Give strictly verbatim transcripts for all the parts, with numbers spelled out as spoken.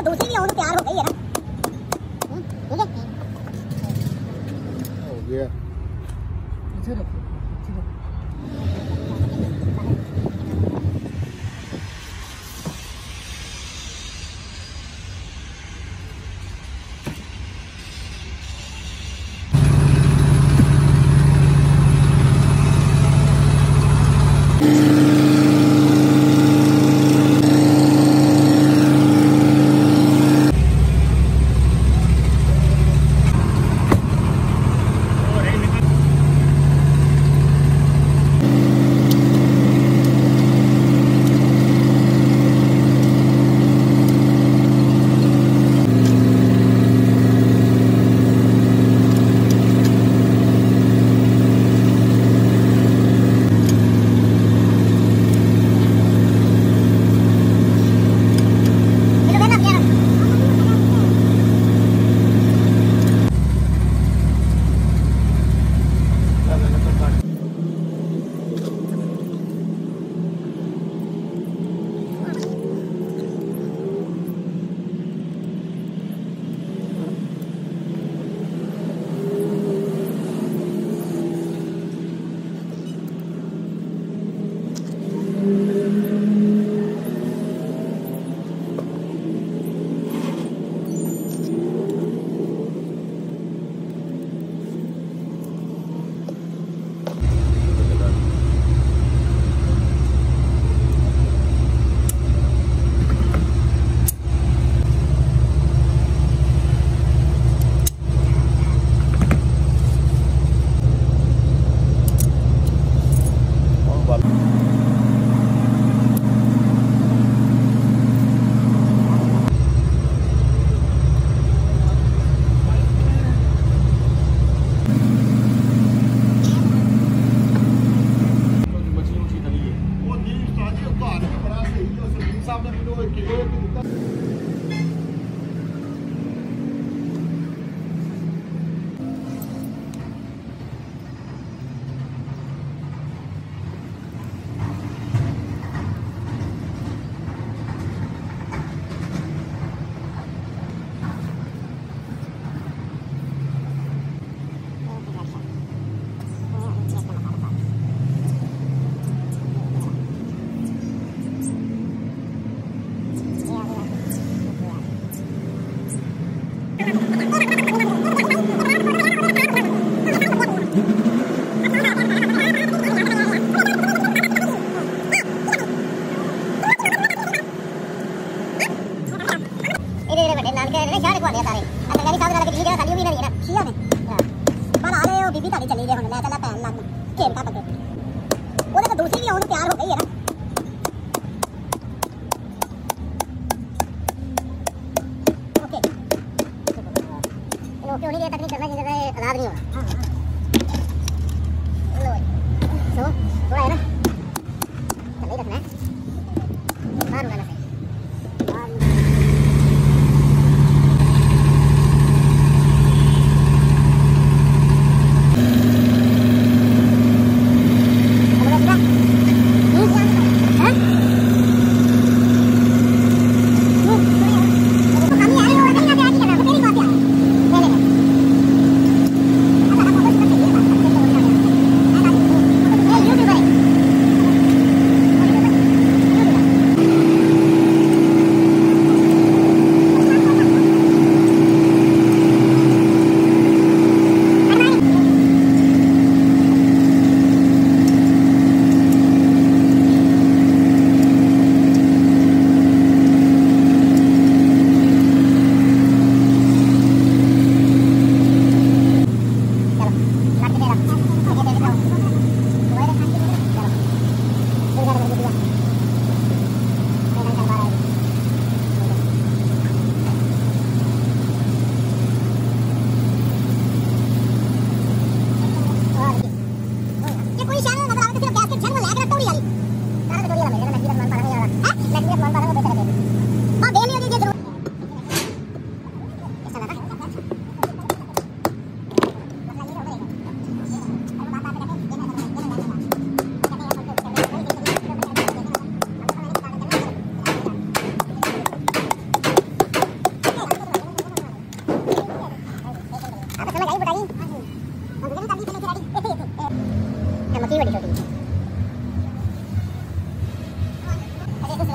दूसरी भी हो तो तैयार हो गई है ना। हो गया।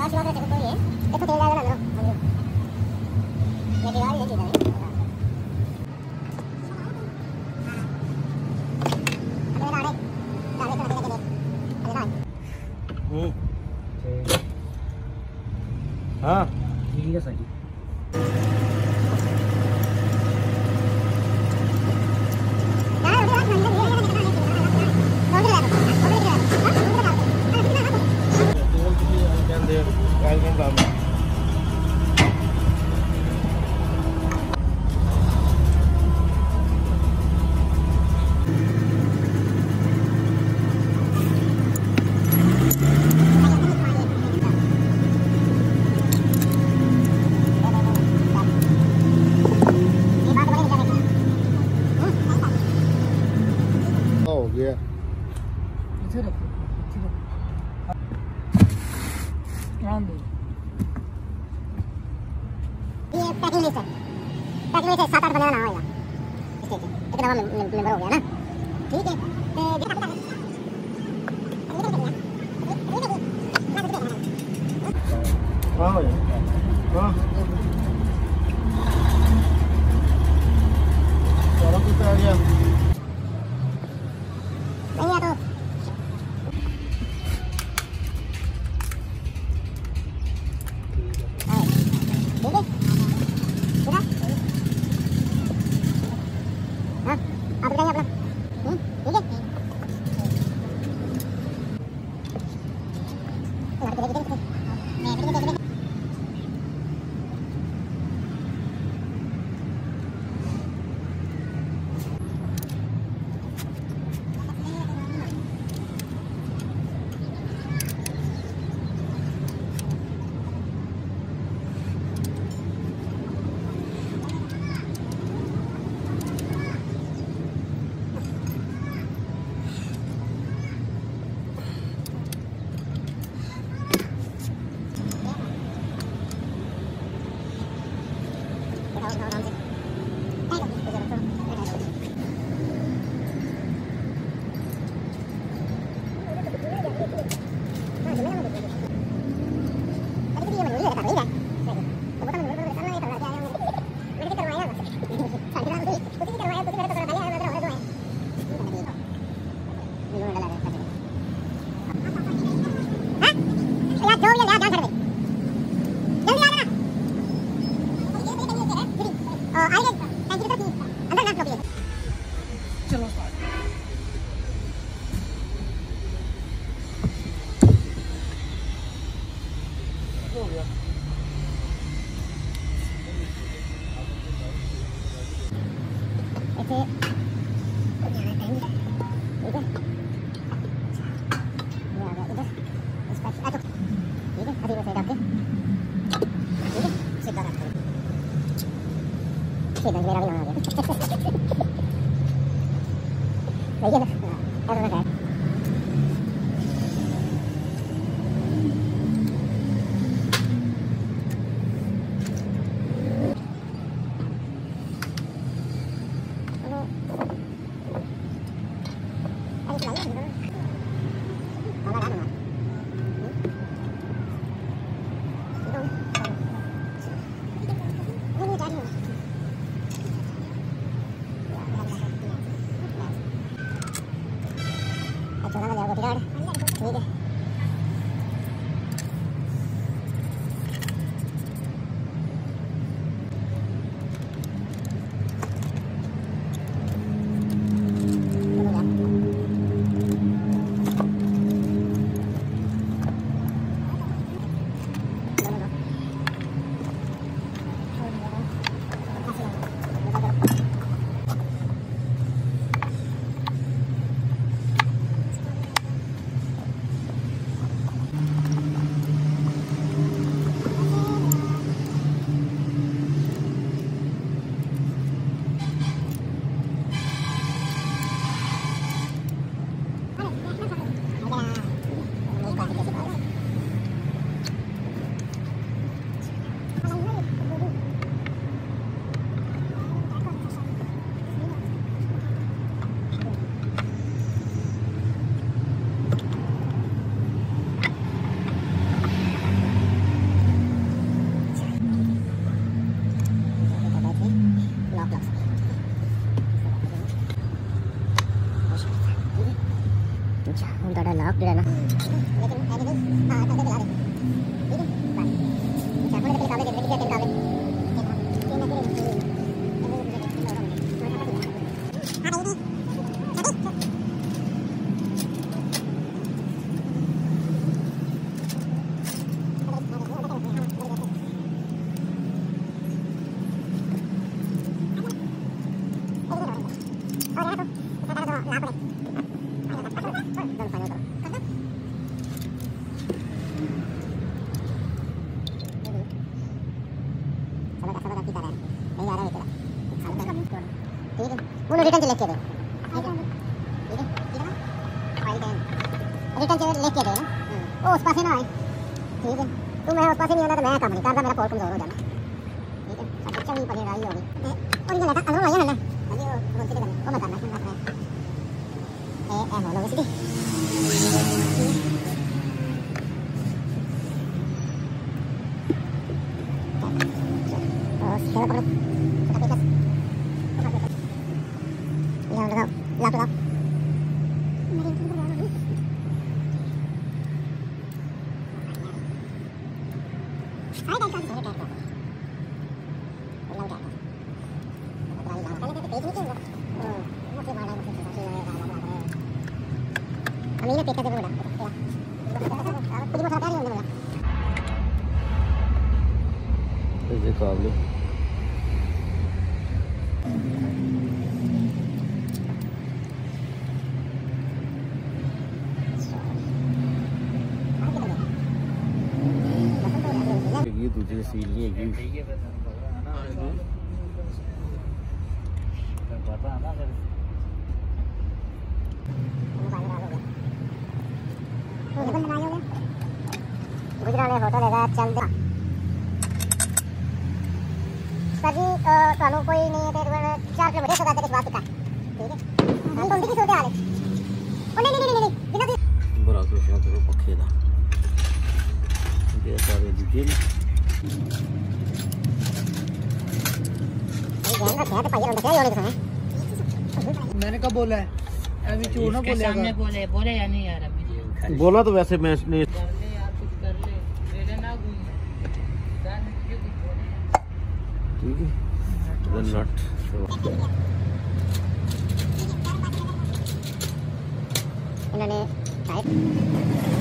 हाँ ठीक है सर जी। हो गया ये पैकिंग लिस्ट है, पैकिंग लिस्ट सात आठ बनाना होगा इसके एक दवा मेंबर हो गया ना। ठीक है हाँ हाँ सारा कुछ आ गया नहीं तो ठीक है मेरा भी नाम आ गया सही है ना ऐसा है लेकिन ऐसे नहीं हां तो दिला दे ठीक है बस चाकू के कागज दे दे के कागज वो रिटर्न लेके दे ठीक है ठीक है रिटर्न चेक लेके दे ओ उस पास ही ना आए ठीक है तू मैं उस पास ही नहीं होना तो मैं काम नहीं करता मेरा कॉल कमजोर हो जाना ठीक है अब अच्छा नहीं पड़ी रही होगी और ये लगा अगर वही है ना अभी वो बोलते थे वो मत करना सुनना है ए ए हो लो इसकी और सेव करो लाप लाप काबले ये दूसरी सील नहीं है पता ना अगर गुजराले होटल है चल दे सर जी ਤੁਹਾਨੂੰ ਕੋਈ ਨਹੀਂ ਹੈ ਤੇ ਚਾਰ ਕਿਲੋਮੀਟਰ ਸਦਾ ਤੱਕ ਬਾਤ ਕਰ ਠੀਕ ਹੈ ਹਾਂ ਤੋਂ ਕੀ ਸੋਤੇ ਆਲੇ ਉਹ ਨਹੀਂ ਨਹੀਂ ਨਹੀਂ ਬਿਨਾਂ ਦੀ ਬੜਾ ਕੁਛ ਹੈ ਤੇ ਪੱਖੇ ਦਾ ये सारे दीजिए मैंने कब बोला है अभी चो ना बोले सामने बोले बोले या नहीं यार अभी बोला तो वैसे मैं ने कर ले यार कुछ कर ले मेरे ना घूम जान मुझे कुछ बोले ठीक है नट इन्होंने शायद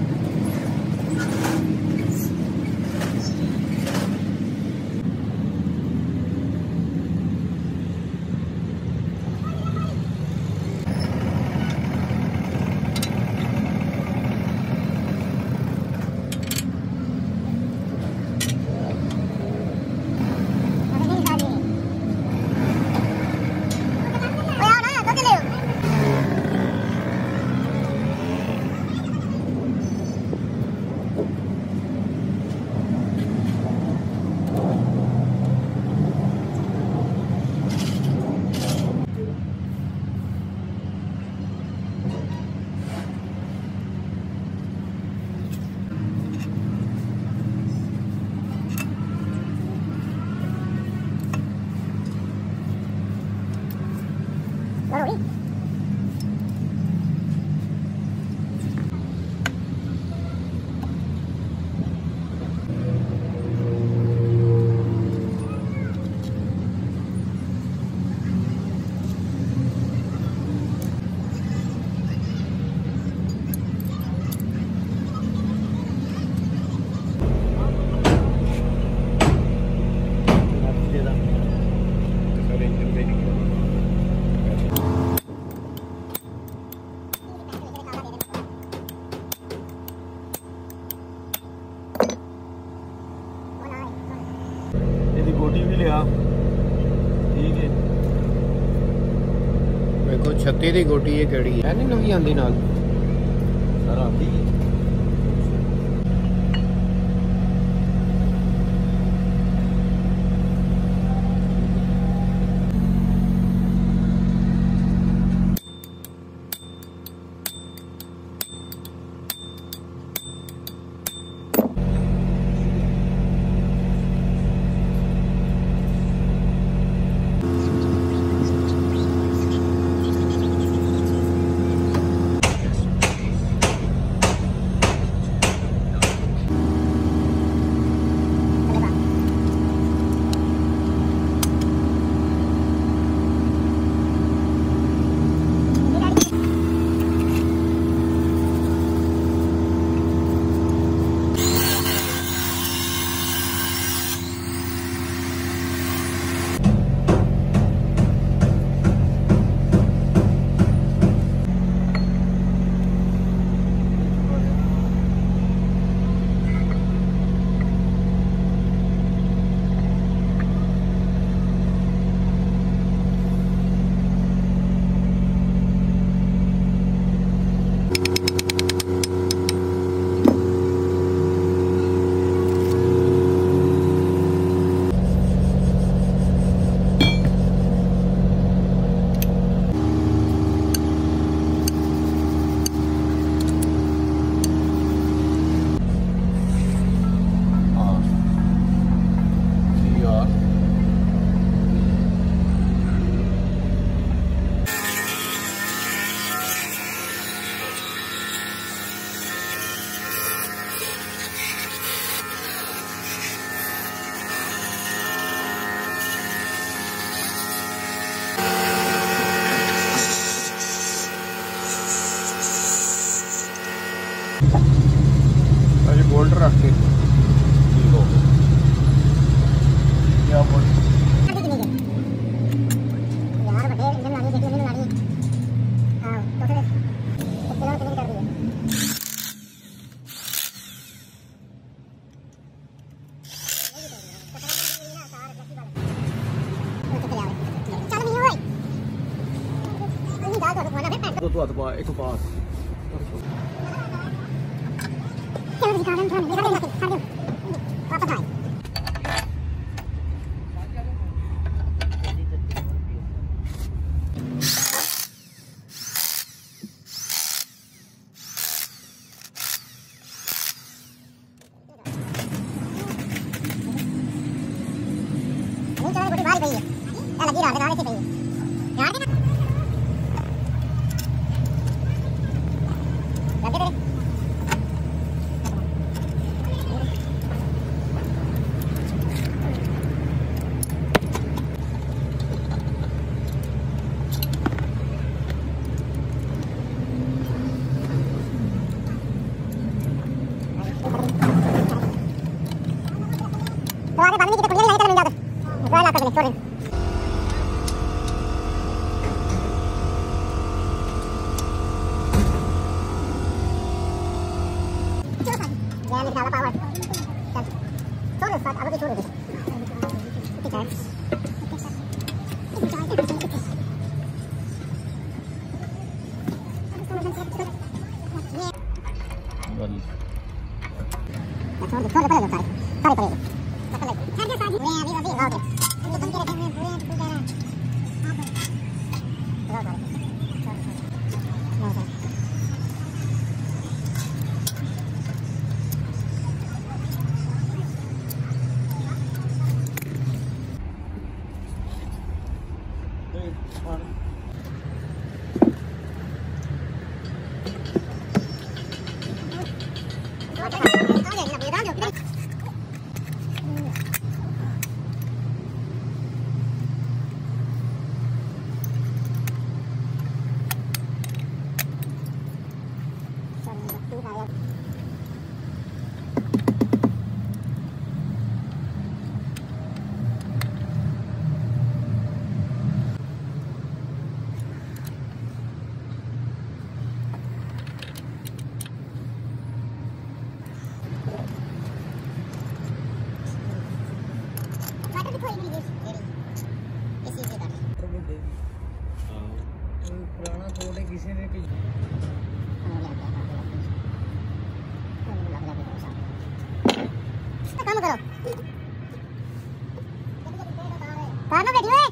गोटी भी लिया ठीक है देखो छत्ती दी गोटी ये केड़ी है नहीं नवी आंदी नाल सर आंदी ठीक हो गया क्या बोल यार बड़े इंजन लानी देखिए नहीं लानी हां तो फिर कितना कितना कर दिया तो तो तो एक पास चलो दिखा रहे हैं दिखा रहे हैं वापस आए नहीं चलो गोटी बाहर गई है क्या लगी रहा है से गई है यार देना लगे रे तो आगे बांधने की तो कुड़िया नहीं मिल जाता गोल आता है छोड़ यार निकाला पावर चल छोड़ उस बात अब छोड़ दे ठीक है छोड़ छोड़ पड़ेगा सारे सारे पड़ेगा सारे सारे वे अभी अभी गाओ के तुम तुम के रखे हैं पूरे पूरा आप गाओ पुराना थोड़े किसी ने कि काम करो कार में बैठी हुए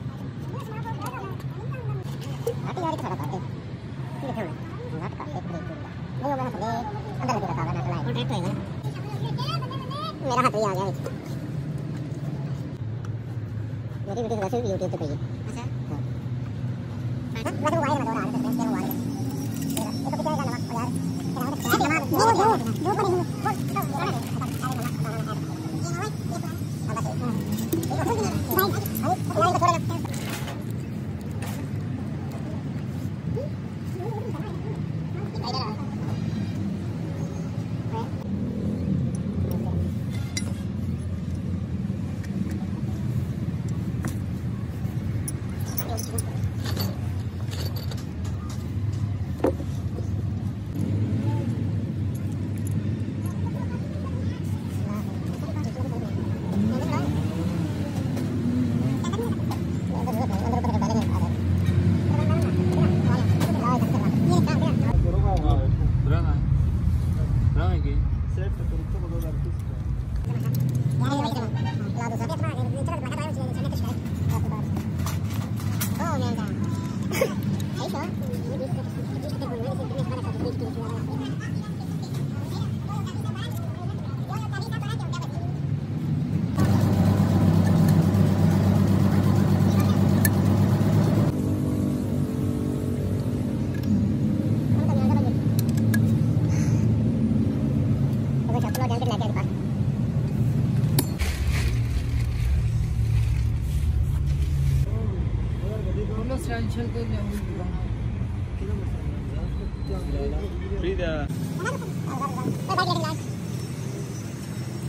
आते यार खड़ा करते ठीक है ना काटे ब्रेक नहीं होगा ना थले अंदर लगे रखा ना चलाए कॉन्ट्रैक्ट होएगा मेरा हाथ भी आ गया मेरी वीडियो वैसे भी यूट्यूब पे है अच्छा हां मैं तो वायर में दौड़ा रहा था कैसे वायर ये तो क्या करना यार दो दो दो करेंगे चल के Frida.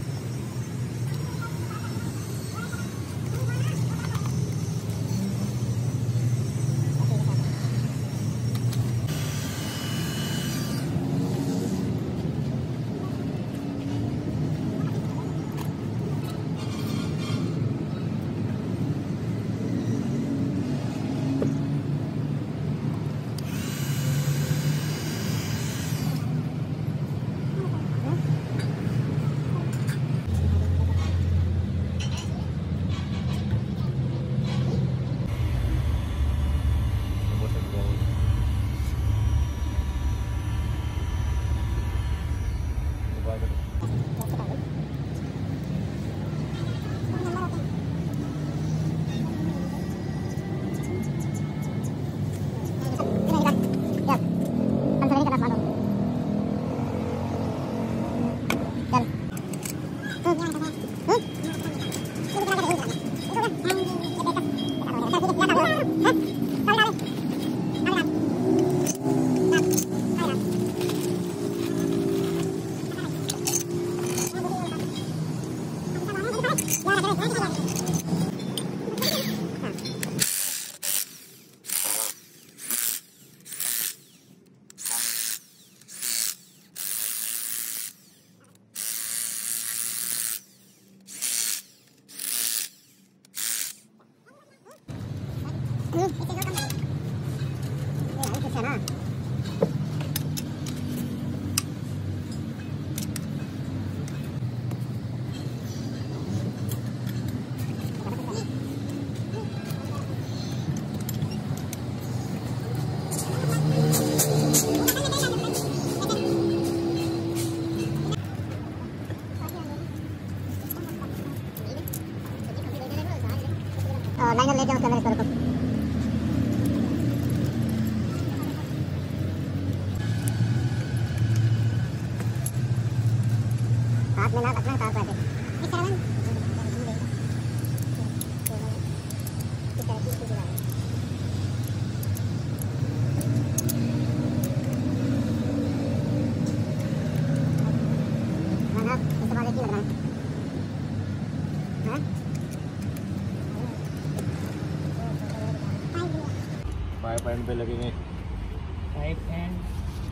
लाइनर ले जाओ उसका मेरे को हाथ में ना रखना तार पे इस तरह इस तरह की चीज है ना इस वाले की लग रहा है हां पाइप एंड पे लगेंगे पाइप एंड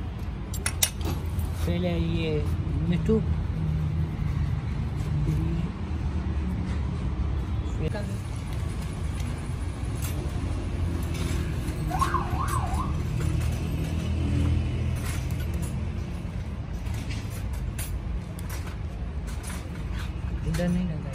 पहले ये मिट्टू इधर नहीं लगा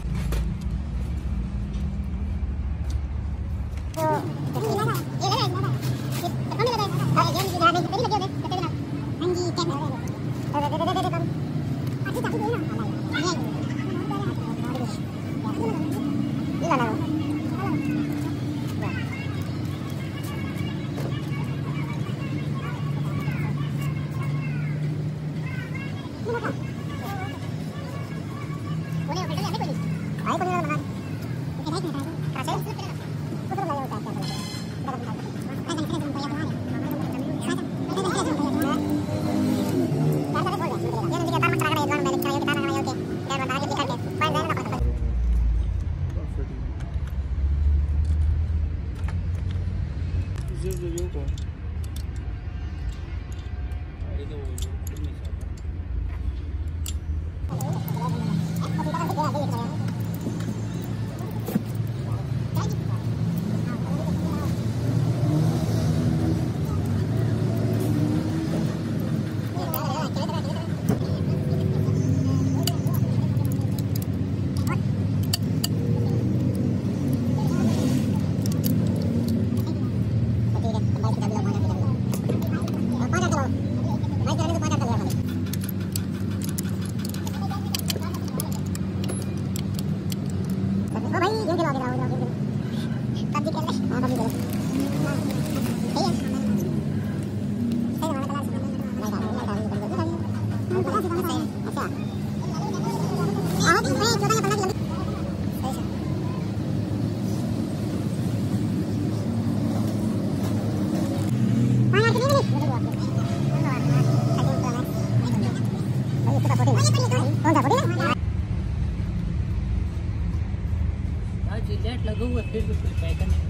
जिलेट लगा हुआ फिर भी कुछ पैसा नहीं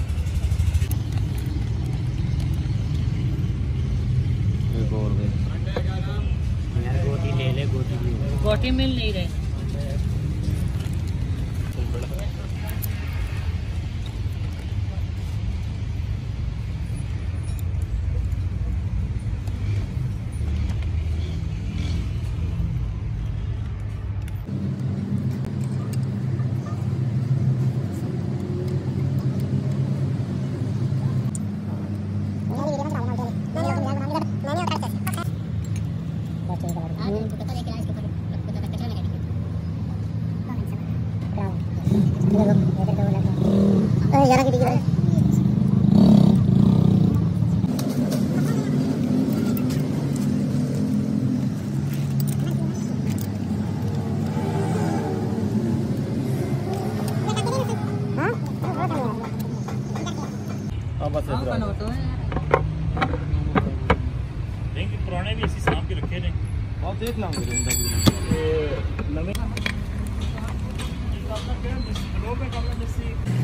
एक और भी यार गोटी ले ले गोटी ले गोटी मिल नहीं रहे पुराने भी ऐसी सांप के रखे ने आप देख लाऊंगे सी